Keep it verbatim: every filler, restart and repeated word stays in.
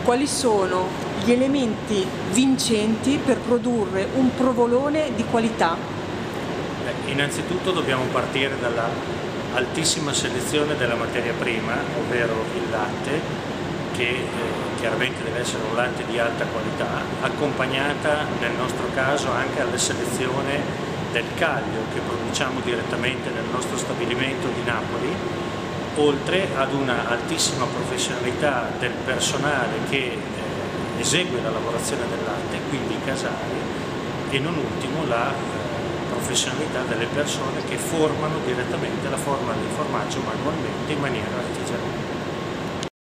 quali sono gli elementi vincenti per produrre un provolone di qualità? Beh, innanzitutto dobbiamo partire dalla altissima selezione della materia prima, ovvero il latte, che eh, chiaramente deve essere un latte di alta qualità, accompagnata nel nostro caso anche alla selezione del caglio che produciamo direttamente nel nostro stabilimento di Napoli, oltre ad una altissima professionalità del personale che eh, esegue la lavorazione del latte, quindi i casali, e non ultimo la eh, professionalità delle persone che formano direttamente la forma del formaggio manualmente in maniera artigianale.